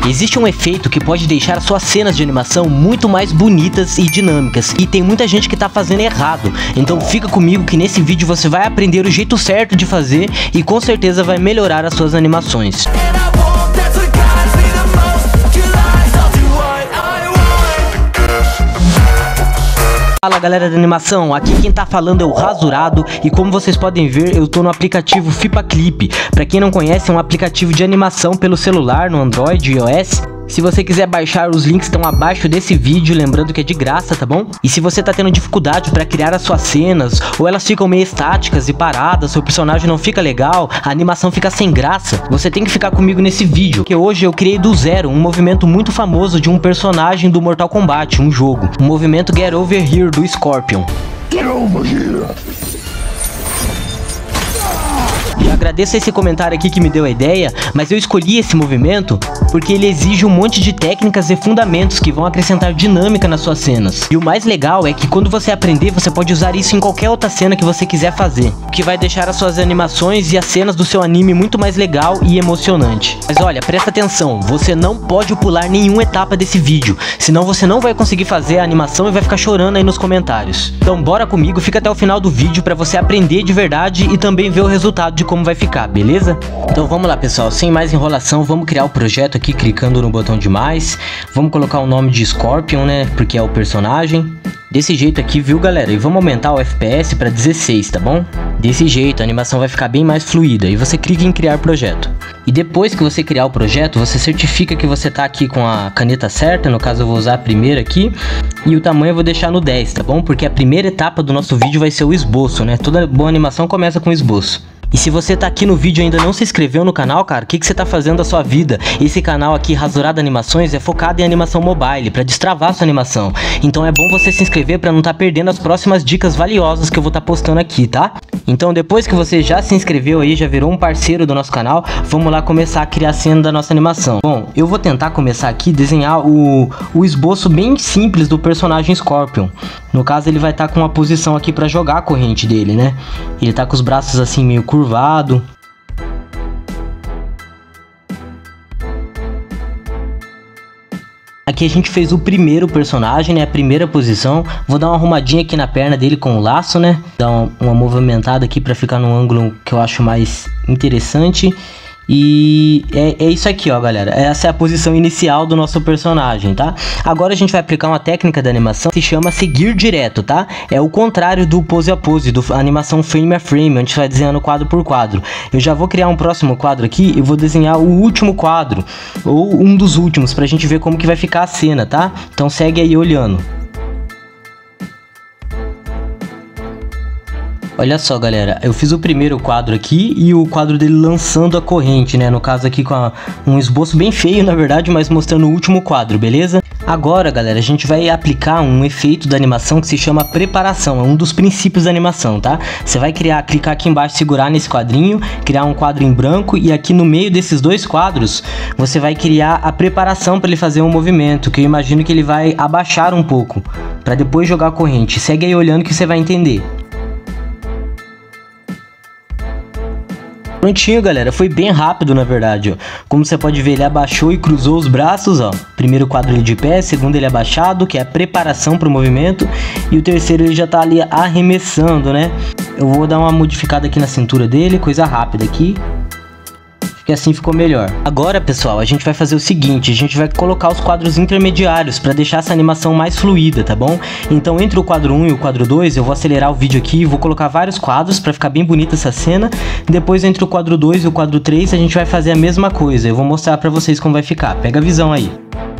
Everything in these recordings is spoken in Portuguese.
Existe um efeito que pode deixar as suas cenas de animação muito mais bonitas e dinâmicas, e tem muita gente que tá fazendo errado. Então fica comigo que nesse vídeo você vai aprender o jeito certo de fazer e com certeza vai melhorar as suas animações. Fala galera da animação, aqui quem tá falando é o Rasurado e como vocês podem ver eu tô no aplicativo FipaClip. Pra quem não conhece, é um aplicativo de animação pelo celular, no Android e iOS. Se você quiser baixar, os links estão abaixo desse vídeo, lembrando que é de graça, tá bom? E se você tá tendo dificuldade pra criar as suas cenas, ou elas ficam meio estáticas e paradas, seu personagem não fica legal, a animação fica sem graça, você tem que ficar comigo nesse vídeo, que hoje eu criei do zero um movimento muito famoso de um personagem do Mortal Kombat, um jogo. O movimento Get Over Here do Scorpion. Get over here. Já agradeço esse comentário aqui que me deu a ideia, mas eu escolhi esse movimento porque ele exige um monte de técnicas e fundamentos que vão acrescentar dinâmica nas suas cenas. E o mais legal é que quando você aprender, você pode usar isso em qualquer outra cena que você quiser fazer, o que vai deixar as suas animações e as cenas do seu anime muito mais legal e emocionante. Mas olha, presta atenção, você não pode pular nenhuma etapa desse vídeo, senão você não vai conseguir fazer a animação e vai ficar chorando aí nos comentários. Então bora comigo, fica até o final do vídeo pra você aprender de verdade e também ver o resultado de como vai ficar, beleza? Então vamos lá pessoal, sem mais enrolação, vamos criar o projeto aqui clicando no botão de mais. Vamos colocar o nome de Scorpion, né, porque é o personagem. Desse jeito aqui, viu galera? E vamos aumentar o FPS para 16, tá bom? Desse jeito a animação vai ficar bem mais fluida. E você clica em criar projeto. E depois que você criar o projeto, você certifica que você tá aqui com a caneta certa. No caso eu vou usar a primeira aqui. E o tamanho eu vou deixar no 10, tá bom? Porque a primeira etapa do nosso vídeo vai ser o esboço, né? Toda boa animação começa com esboço. E se você tá aqui no vídeo e ainda não se inscreveu no canal, cara, o que você tá fazendo da sua vida? Esse canal aqui, Rasurado Animações, é focado em animação mobile, pra destravar sua animação. Então é bom você se inscrever pra não tá perdendo as próximas dicas valiosas que eu vou tá postando aqui, tá? Então depois que você já se inscreveu aí, já virou um parceiro do nosso canal, vamos lá começar a criar a cena da nossa animação. Bom, eu vou tentar começar aqui, desenhar o esboço bem simples do personagem Scorpion. No caso ele vai estar com uma posição aqui pra jogar a corrente dele, né? Ele tá com os braços assim meio curvado. Aqui a gente fez o primeiro personagem, né, a primeira posição. Vou dar uma arrumadinha aqui na perna dele com o laço, né, dar uma movimentada aqui para ficar no ângulo que eu acho mais interessante. E é isso aqui, ó, galera. Essa é a posição inicial do nosso personagem, tá? Agora a gente vai aplicar uma técnica de animação que se chama seguir direto, tá? É o contrário do pose a pose, do animação frame a frame, onde a gente vai desenhando quadro por quadro. Eu já vou criar um próximo quadro aqui e vou desenhar o último quadro, ou um dos últimos, pra gente ver como que vai ficar a cena, tá? Então segue aí olhando. Olha só galera, eu fiz o primeiro quadro aqui e o quadro dele lançando a corrente, né? No caso aqui com um esboço bem feio na verdade, mas mostrando o último quadro, beleza? Agora galera, a gente vai aplicar um efeito da animação que se chama preparação, é um dos princípios da animação, tá? Você vai clicar aqui embaixo, segurar nesse quadrinho, criar um quadro em branco e aqui no meio desses dois quadros, você vai criar a preparação para ele fazer um movimento, que eu imagino que ele vai abaixar um pouco, para depois jogar a corrente. Segue aí olhando que você vai entender. Prontinho galera, foi bem rápido na verdade, ó. Como você pode ver, ele abaixou e cruzou os braços, ó. Primeiro quadro ele de pé, segundo ele abaixado, que é a preparação para o movimento. E o terceiro ele já tá ali arremessando, né? Eu vou dar uma modificada aqui na cintura dele, coisa rápida aqui. Que assim ficou melhor. Agora pessoal, a gente vai fazer o seguinte, a gente vai colocar os quadros intermediários para deixar essa animação mais fluida, tá bom? Então entre o quadro 1 e o quadro 2 eu vou acelerar o vídeo aqui, vou colocar vários quadros para ficar bem bonita essa cena. Depois entre o quadro 2 e o quadro 3 a gente vai fazer a mesma coisa, eu vou mostrar para vocês como vai ficar, pega a visão aí.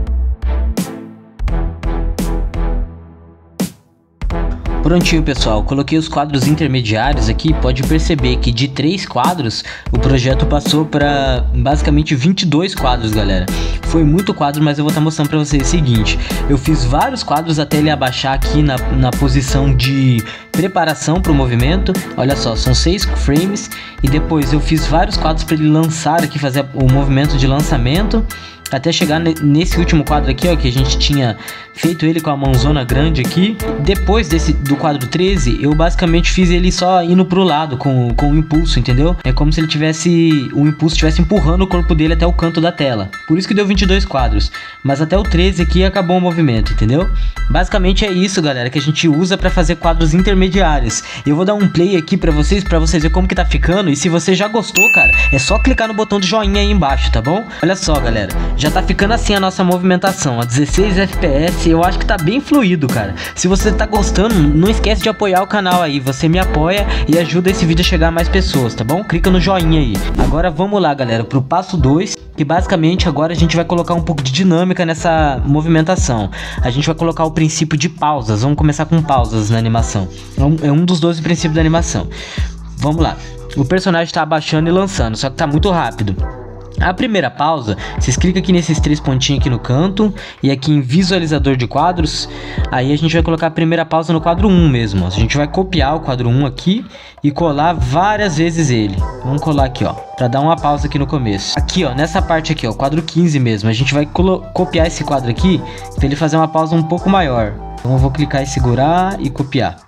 Prontinho pessoal, coloquei os quadros intermediários aqui, pode perceber que de 3 quadros o projeto passou para basicamente 22 quadros galera. Foi muito quadro, mas eu vou estar mostrando para vocês o seguinte, eu fiz vários quadros até ele abaixar aqui na posição de preparação para o movimento. Olha só, são 6 frames e depois eu fiz vários quadros para ele lançar aqui, fazer o movimento de lançamento. até chegar nesse último quadro aqui, ó, que a gente tinha feito ele com a mãozona grande aqui. Depois do quadro 13, eu basicamente fiz ele só indo pro lado com o impulso, entendeu? É como se o impulso estivesse empurrando o corpo dele até o canto da tela. Por isso que deu 22 quadros, mas até o 13 aqui acabou o movimento, entendeu? Basicamente é isso, galera, que a gente usa pra fazer quadros intermediários. Eu vou dar um play aqui pra vocês verem como que tá ficando. E se você já gostou, cara, é só clicar no botão do joinha aí embaixo, tá bom? Olha só, galera, já tá ficando assim a nossa movimentação, a 16 FPS, eu acho que tá bem fluido, cara. Se você tá gostando, não esquece de apoiar o canal aí, você me apoia e ajuda esse vídeo a chegar a mais pessoas, tá bom? Clica no joinha aí. Agora vamos lá, galera, pro passo 2, que basicamente agora a gente vai colocar um pouco de dinâmica nessa movimentação. A gente vai colocar o princípio de pausas, vamos começar com pausas na animação. É um dos 12 princípios da animação. Vamos lá. O personagem tá abaixando e lançando, só que tá muito rápido. A primeira pausa, vocês clicam aqui nesses 3 pontinhos aqui no canto e aqui em visualizador de quadros. Aí a gente vai colocar a primeira pausa no quadro 1 mesmo, ó. A gente vai copiar o quadro 1 aqui e colar várias vezes ele. Vamos colar aqui, ó, pra dar uma pausa aqui no começo. Aqui, ó, nessa parte aqui, ó, quadro 15 mesmo. A gente vai copiar esse quadro aqui pra ele fazer uma pausa um pouco maior. Então eu vou clicar e segurar e copiar.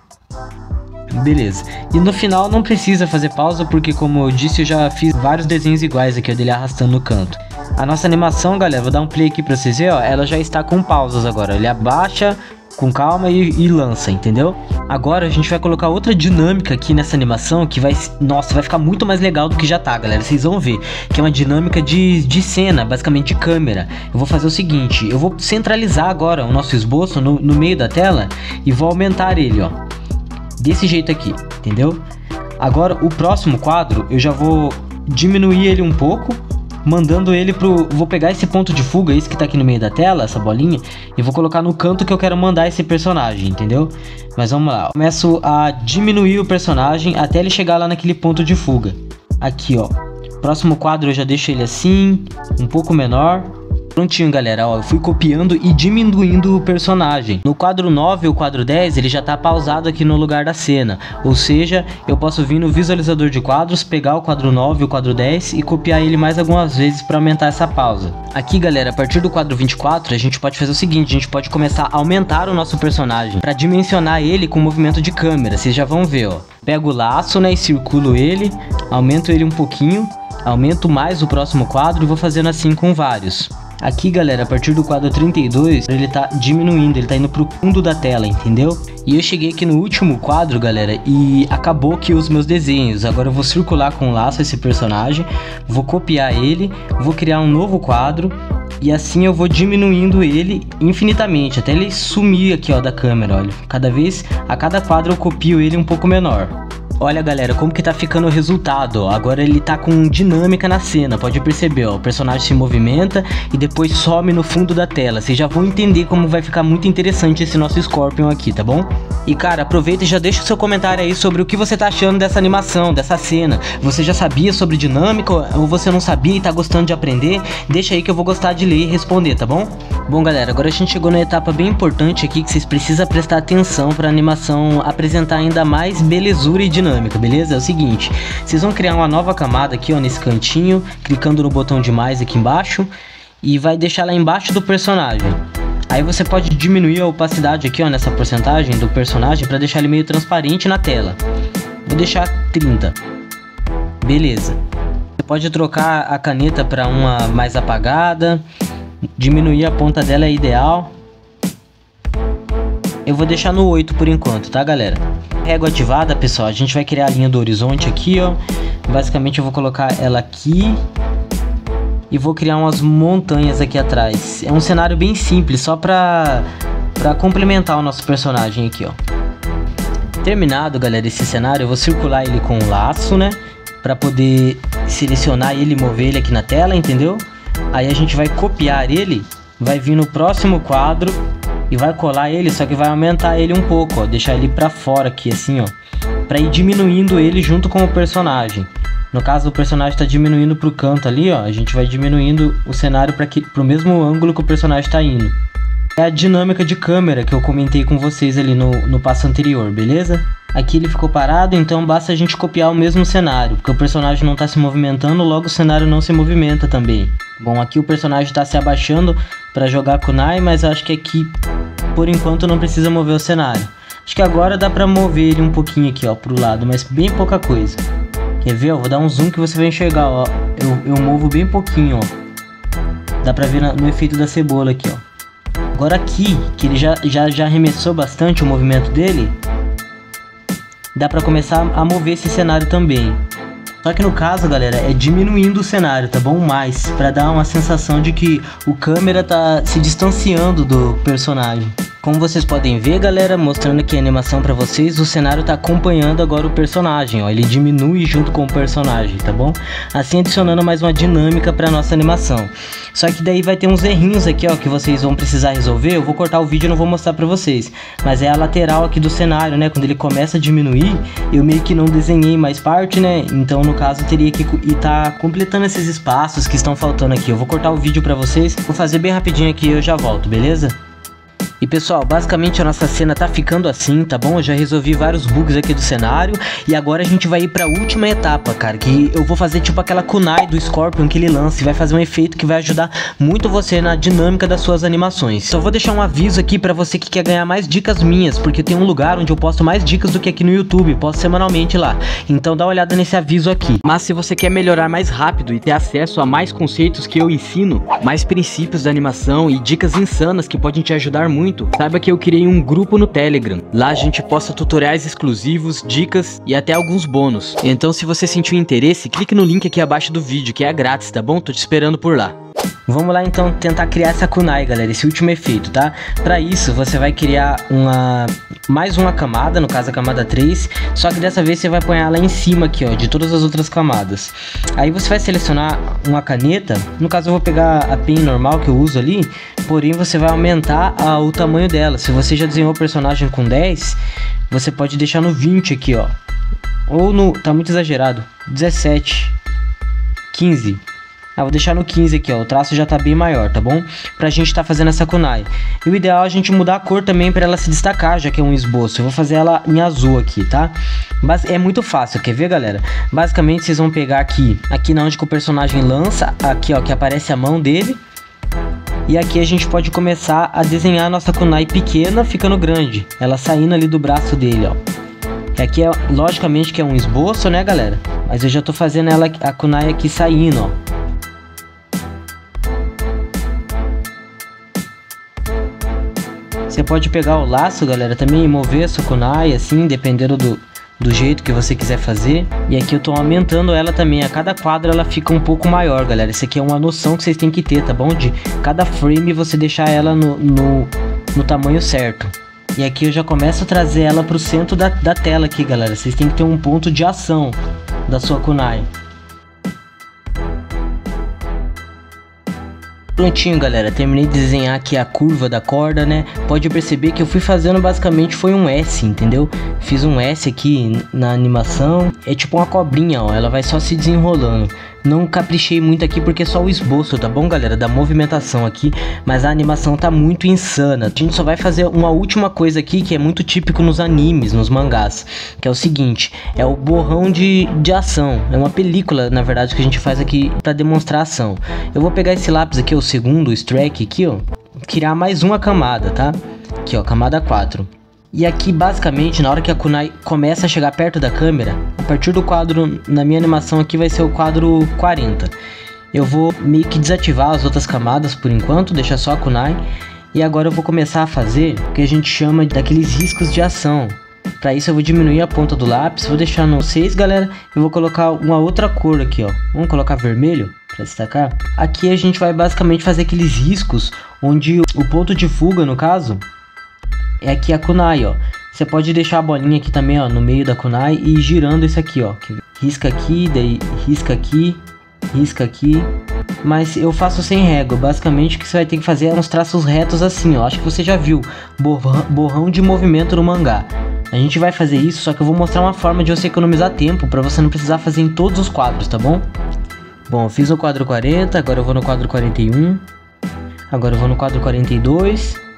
Beleza, e no final não precisa fazer pausa porque, como eu disse, eu já fiz vários desenhos iguais aqui, ó, dele arrastando no canto. A nossa animação, galera, vou dar um play aqui pra vocês verem, ó, ela já está com pausas agora. Ele abaixa com calma e lança, entendeu? Agora a gente vai colocar outra dinâmica aqui nessa animação que vai, nossa, vai ficar muito mais legal do que já tá, galera. Vocês vão ver que é uma dinâmica de cena, basicamente de câmera. Eu vou fazer o seguinte, eu vou centralizar agora o nosso esboço no meio da tela e vou aumentar ele, ó, desse jeito aqui, entendeu? Agora o próximo quadro eu já vou diminuir ele um pouco, mandando ele pro... Vou pegar esse ponto de fuga, esse que tá aqui no meio da tela, essa bolinha, e vou colocar no canto que eu quero mandar esse personagem, entendeu? Mas vamos lá, começo a diminuir o personagem até ele chegar lá naquele ponto de fuga. Aqui, ó, próximo quadro eu já deixo ele assim, um pouco menor. Prontinho, galera, ó, eu fui copiando e diminuindo o personagem. No quadro 9 ou quadro 10, ele já tá pausado aqui no lugar da cena. Ou seja, eu posso vir no visualizador de quadros, pegar o quadro 9 e o quadro 10 e copiar ele mais algumas vezes para aumentar essa pausa. Aqui, galera, a partir do quadro 24, a gente pode fazer o seguinte, a gente pode começar a aumentar o nosso personagem para dimensionar ele com movimento de câmera. Vocês já vão ver, ó. Pego o laço, né, e circulo ele, aumento ele um pouquinho, aumento mais o próximo quadro e vou fazendo assim com vários. Aqui, galera, a partir do quadro 32, ele tá diminuindo, ele tá indo pro fundo da tela, entendeu? E eu cheguei aqui no último quadro, galera, e acabou aqui os meus desenhos. Agora eu vou circular com o laço esse personagem, vou copiar ele, vou criar um novo quadro e assim eu vou diminuindo ele infinitamente, até ele sumir aqui, ó, da câmera, olha. A cada quadro eu copio ele um pouco menor. Olha, galera, como que tá ficando o resultado, ó. Agora ele tá com dinâmica na cena, pode perceber, ó. O personagem se movimenta e depois some no fundo da tela. Vocês já vão entender como vai ficar muito interessante esse nosso Scorpion aqui, tá bom? E, cara, aproveita e já deixa o seu comentário aí sobre o que você tá achando dessa animação, dessa cena. Você já sabia sobre dinâmica ou você não sabia e tá gostando de aprender? Deixa aí que eu vou gostar de ler e responder, tá bom? Bom, galera, agora a gente chegou na etapa bem importante aqui que vocês precisam prestar atenção pra animação apresentar ainda mais belezura e dinâmica, beleza? É o seguinte, vocês vão criar uma nova camada aqui, ó, nesse cantinho, clicando no botão de mais aqui embaixo e vai deixar lá embaixo do personagem. Aí você pode diminuir a opacidade aqui, ó, nessa porcentagem do personagem para deixar ele meio transparente na tela. Vou deixar 30. Beleza. Você pode trocar a caneta para uma mais apagada, diminuir a ponta dela é ideal. Eu vou deixar no 8 por enquanto, tá, galera? Régua ativada, pessoal, a gente vai criar a linha do horizonte aqui, ó. Basicamente eu vou colocar ela aqui e vou criar umas montanhas aqui atrás. É um cenário bem simples, só pra complementar o nosso personagem aqui, ó. Terminado, galera, esse cenário, eu vou circular ele com um laço, né? Pra poder selecionar ele e mover ele aqui na tela, entendeu? Aí a gente vai copiar ele, vai vir no próximo quadro e vai colar ele, só que vai aumentar ele um pouco, ó, deixar ele pra fora aqui, assim, ó, pra ir diminuindo ele junto com o personagem. No caso, o personagem tá diminuindo pro canto ali, ó, a gente vai diminuindo o cenário pro mesmo ângulo que o personagem tá indo. É a dinâmica de câmera que eu comentei com vocês ali no passo anterior, beleza? Aqui ele ficou parado, então basta a gente copiar o mesmo cenário, porque o personagem não está se movimentando, logo o cenário não se movimenta também. Bom, aqui o personagem está se abaixando para jogar kunai, mas acho que aqui, por enquanto, não precisa mover o cenário. Acho que agora dá para mover ele um pouquinho aqui, ó, pro lado, mas bem pouca coisa. Quer ver, ó? Vou dar um zoom que você vai enxergar, ó. Eu movo bem pouquinho, ó. Dá pra ver no efeito da cebola aqui, ó. Agora aqui, que ele já arremessou bastante o movimento dele, dá pra começar a mover esse cenário também. Só que no caso, galera, é diminuindo o cenário, tá bom? Mais, pra dar uma sensação de que o câmera tá se distanciando do personagem. Como vocês podem ver, galera, mostrando aqui a animação pra vocês, o cenário tá acompanhando agora o personagem, ó. Ele diminui junto com o personagem, tá bom? Assim adicionando mais uma dinâmica pra nossa animação. Só que daí vai ter uns errinhos aqui, ó, que vocês vão precisar resolver. Eu vou cortar o vídeo e não vou mostrar pra vocês. Mas é a lateral aqui do cenário, né? Quando ele começa a diminuir, eu meio que não desenhei mais parte, né? Então, no caso, teria que estar completando esses espaços que estão faltando aqui. Eu vou cortar o vídeo pra vocês, vou fazer bem rapidinho aqui e eu já volto, beleza? E pessoal, basicamente a nossa cena tá ficando assim, tá bom? Eu já resolvi vários bugs aqui do cenário. E agora a gente vai ir pra última etapa, cara. Que eu vou fazer tipo aquela kunai do Scorpion que ele lança. E vai fazer um efeito que vai ajudar muito você na dinâmica das suas animações. Só vou deixar um aviso aqui pra você que quer ganhar mais dicas minhas. Porque tem um lugar onde eu posto mais dicas do que aqui no YouTube. Posto semanalmente lá. Então dá uma olhada nesse aviso aqui. Mas se você quer melhorar mais rápido e ter acesso a mais conceitos que eu ensino, mais princípios da animação e dicas insanas que podem te ajudar muito, saiba que eu criei um grupo no Telegram. Lá a gente posta tutoriais exclusivos, dicas e até alguns bônus. Então se você sentiu interesse, clique no link aqui abaixo do vídeo, que é grátis, tá bom? Tô te esperando por lá. Vamos lá então tentar criar essa kunai, galera, esse último efeito, tá? Pra isso você vai criar mais uma camada, no caso a camada 3, só que dessa vez você vai pôr ela em cima aqui, ó, de todas as outras camadas. Aí você vai selecionar uma caneta, no caso eu vou pegar a pen normal que eu uso ali, porém você vai aumentar o tamanho dela. Se você já desenhou o personagem com 10, você pode deixar no 20 aqui, ó. Ou no... tá muito exagerado, 17, 15... vou deixar no 15 aqui, ó, o traço já tá bem maior, tá bom? Pra gente tá fazendo essa kunai. E o ideal é a gente mudar a cor também pra ela se destacar, já que é um esboço. Eu vou fazer ela em azul aqui, tá? Mas é muito fácil, quer ver, galera? Basicamente, vocês vão pegar aqui na onde que o personagem lança, aqui, ó, que aparece a mão dele. E aqui a gente pode começar a desenhar a nossa kunai pequena ficando grande. Ela saindo ali do braço dele, ó. Que aqui é, logicamente, que é um esboço, né, galera? Mas eu já tô fazendo ela, a kunai aqui saindo, ó. Você pode pegar o laço, galera, também e mover a sua kunai, assim, dependendo do jeito que você quiser fazer. E aqui eu tô aumentando ela também. A cada quadro ela fica um pouco maior, galera. Isso aqui é uma noção que vocês têm que ter, tá bom? De cada frame você deixar ela no tamanho certo. E aqui eu já começo a trazer ela pro centro da tela aqui, galera. Vocês têm que ter um ponto de ação da sua kunai. Prontinho, galera, terminei de desenhar aqui a curva da corda, né? Pode perceber que eu fui fazendo basicamente foi um S, entendeu? Fiz um S aqui na animação. É tipo uma cobrinha, ó, ela vai só se desenrolando. Não caprichei muito aqui porque é só o esboço, tá bom, galera? Da movimentação aqui, mas a animação tá muito insana. A gente só vai fazer uma última coisa aqui que é muito típico nos animes, nos mangás, que é o seguinte, é o borrão de ação. É uma película, na verdade, que a gente faz aqui pra demonstrar ação. Eu vou pegar esse lápis aqui, o segundo, o strike aqui, ó, criar mais uma camada, tá? Aqui, ó, camada 4. E aqui, basicamente, na hora que a kunai começa a chegar perto da câmera, a partir do quadro, na minha animação aqui vai ser o quadro 40. Eu vou meio que desativar as outras camadas por enquanto, deixar só a kunai. E agora eu vou começar a fazer o que a gente chama daqueles riscos de ação. Para isso eu vou diminuir a ponta do lápis, vou deixar no 6, galera. Eu vou colocar uma outra cor aqui, ó. Vamos colocar vermelho para destacar. Aqui a gente vai basicamente fazer aqueles riscos, onde o ponto de fuga, no caso, é aqui a kunai, ó. Você pode deixar a bolinha aqui também, ó, no meio da kunai e ir girando isso aqui, ó. Risca aqui, daí risca aqui, risca aqui. Mas eu faço sem régua. Basicamente o que você vai ter que fazer é uns traços retos assim, ó. Acho que você já viu borrão de movimento no mangá. A gente vai fazer isso, só que eu vou mostrar uma forma de você economizar tempo para você não precisar fazer em todos os quadros, tá bom? Bom, eu fiz o quadro 40, agora eu vou no quadro 41. Agora eu vou no quadro 42.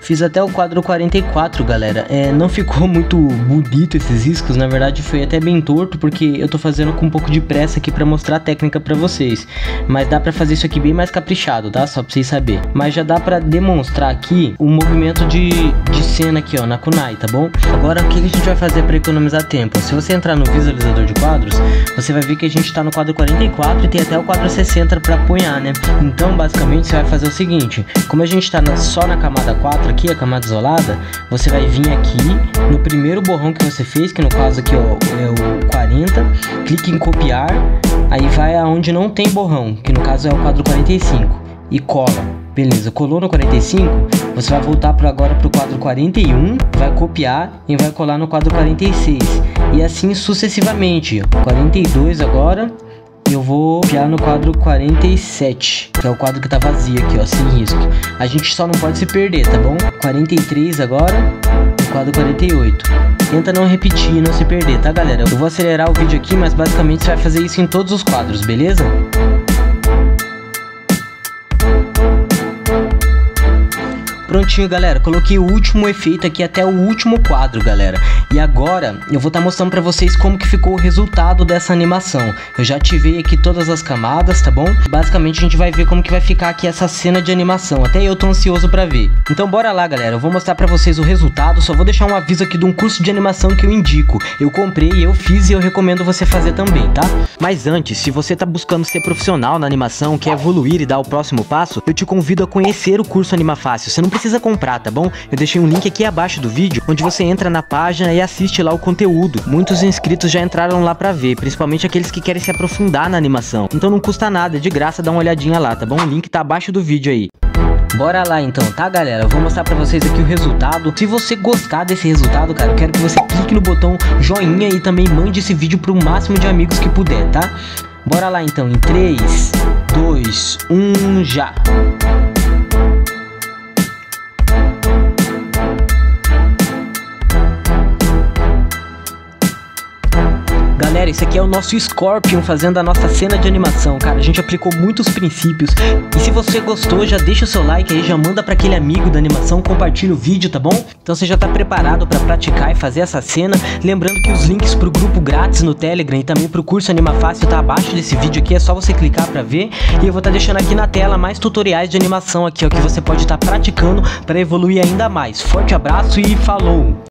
Fiz até o quadro 44, galera. Não ficou muito bonito esses riscos, na verdade foi até bem torto, porque eu tô fazendo com um pouco de pressa aqui pra mostrar a técnica pra vocês. Mas dá pra fazer isso aqui bem mais caprichado, tá? Só pra vocês saberem. Mas já dá pra demonstrar aqui o movimento de cena aqui, ó, na kunai, tá bom? Agora, o que a gente vai fazer pra economizar tempo? Se você entrar no visualizador de quadros, você vai ver que a gente tá no quadro 44 e tem até o quadro 60 pra apoiar, né? Então, basicamente, você vai fazer o seguinte. Como a gente tá só na camada 4 aqui, a camada isolada, você vai vir aqui no primeiro borrão que você fez, que no caso aqui, ó, é o 40, clique em copiar, aí vai aonde não tem borrão, que no caso é o quadro 45, e cola. Beleza, colou no 45, você vai voltar agora pro quadro 41, vai copiar e vai colar no quadro 46, e assim sucessivamente. 42 agora, eu vou copiar no quadro 47, que é o quadro que tá vazio aqui, ó, sem risco. A gente só não pode se perder, tá bom? 43 agora, quadro 48. Tenta não repetir e não se perder, tá, galera? Eu vou acelerar o vídeo aqui, mas basicamente você vai fazer isso em todos os quadros, beleza? Prontinho, galera, coloquei o último efeito aqui até o último quadro, galera. E agora eu vou estar mostrando pra vocês como que ficou o resultado dessa animação. Eu já ativei aqui todas as camadas, tá bom? Basicamente a gente vai ver como que vai ficar aqui essa cena de animação. Até eu tô ansioso pra ver. Então bora lá, galera, eu vou mostrar pra vocês o resultado. Só vou deixar um aviso aqui de um curso de animação que eu indico. Eu comprei, eu fiz e eu recomendo você fazer também, tá? Mas antes, se você tá buscando ser profissional na animação, quer evoluir e dar o próximo passo, eu te convido a conhecer o curso Anima Fácil. Você não precisa comprar, tá bom? Eu deixei um link aqui abaixo do vídeo, onde você entra na página e assiste lá o conteúdo. Muitos inscritos já entraram lá pra ver, principalmente aqueles que querem se aprofundar na animação. Então não custa nada, é de graça, dá uma olhadinha lá, tá bom? O link tá abaixo do vídeo aí. Bora lá então, tá, galera? Eu vou mostrar pra vocês aqui o resultado. Se você gostar desse resultado, cara, eu quero que você clique no botão joinha e também mande esse vídeo pro máximo de amigos que puder, tá? Bora lá então, em 3, 2, 1, já! Galera, esse aqui é o nosso Scorpion fazendo a nossa cena de animação, cara. A gente aplicou muitos princípios. E se você gostou, já deixa o seu like aí, já manda pra aquele amigo da animação, compartilha o vídeo, tá bom? Então você já tá preparado pra praticar e fazer essa cena. Lembrando que os links pro grupo grátis no Telegram e também pro curso Anima Fácil tá abaixo desse vídeo aqui, é só você clicar pra ver. E eu vou estar deixando aqui na tela mais tutoriais de animação aqui, ó, que você pode estar praticando pra evoluir ainda mais. Forte abraço e falou!